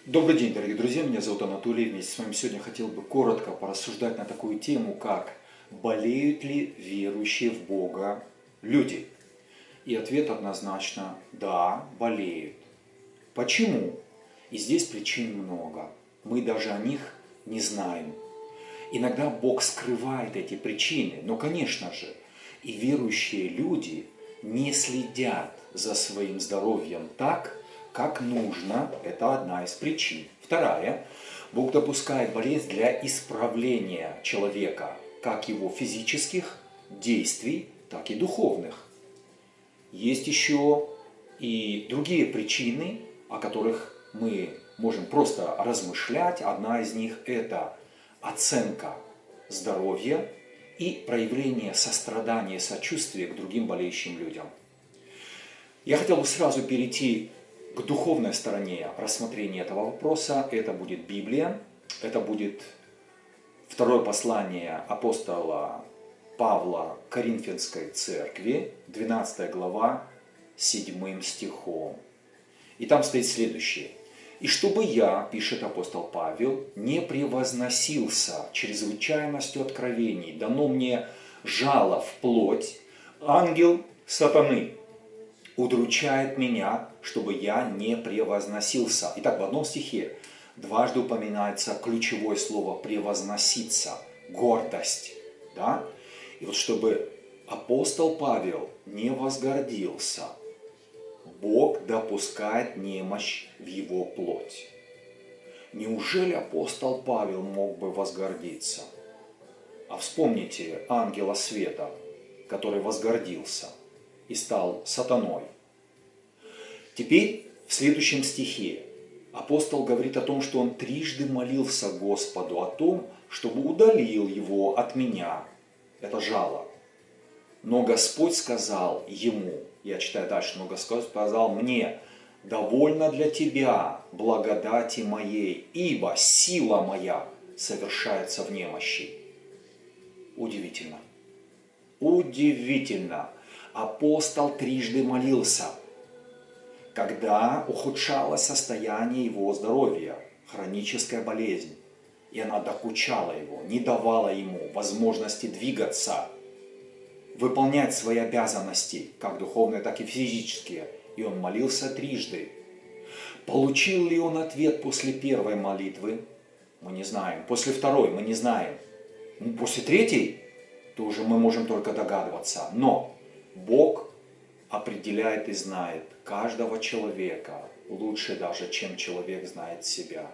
Добрый день, дорогие друзья, меня зовут Анатолий. Вместе с вами сегодня хотел бы коротко порассуждать на такую тему, как болеют ли верующие в Бога люди? И ответ однозначно – да, болеют. Почему? И здесь причин много. Мы даже о них не знаем. Иногда Бог скрывает эти причины, но, конечно же, и верующие люди не следят за своим здоровьем так, как нужно. Это одна из причин. Вторая. Бог допускает болезнь для исправления человека, как его физических действий, так и духовных. Есть еще и другие причины, о которых мы можем просто размышлять. Одна из них – это оценка здоровья и проявление сострадания и сочувствия к другим болеющим людям. Я хотел бы сразу перейти к духовной стороне рассмотрения этого вопроса. Это будет Библия, это будет второе послание апостола Павла к Коринфянской церкви, 12 глава, 7 стихом. И там стоит следующее. «И чтобы я, пишет апостол Павел, не превозносился чрезвычайностью откровений, дано мне жало в плоть, ангел сатаны удручает меня, чтобы я не превозносился». Итак, в одном стихе дважды упоминается ключевое слово «превозноситься», гордость. Да? И вот чтобы апостол Павел не возгордился, Бог допускает немощь в его плоть. Неужели апостол Павел мог бы возгордиться? А вспомните ангела света, который возгордился и стал сатаной. Теперь в следующем стихе апостол говорит о том, что он трижды молился Господу о том, чтобы удалил его от меня, это жало. Но Господь сказал ему, я читаю дальше, но Господь сказал мне: довольно для тебя благодати моей, ибо сила моя совершается в немощи. Удивительно. Удивительно. Апостол трижды молился, когда ухудшалось состояние его здоровья, хроническая болезнь, и она докучала его, не давала ему возможности двигаться, выполнять свои обязанности, как духовные, так и физические. И он молился трижды. Получил ли он ответ после первой молитвы? Мы не знаем. После второй мы не знаем. После третьей тоже мы можем только догадываться. Но Бог определяет и знает каждого человека лучше даже, чем человек знает себя.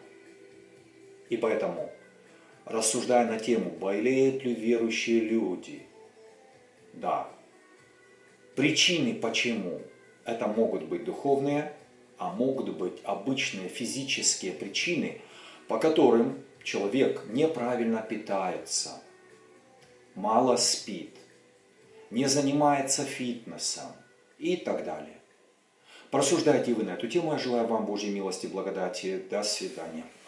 И поэтому, рассуждая на тему, болеют ли верующие люди, да, причины почему это могут быть духовные, а могут быть обычные физические причины, по которым человек неправильно питается, мало спит, не занимается фитнесом и так далее. Порассуждайте вы на эту тему. Я желаю вам Божьей милости и благодати. До свидания.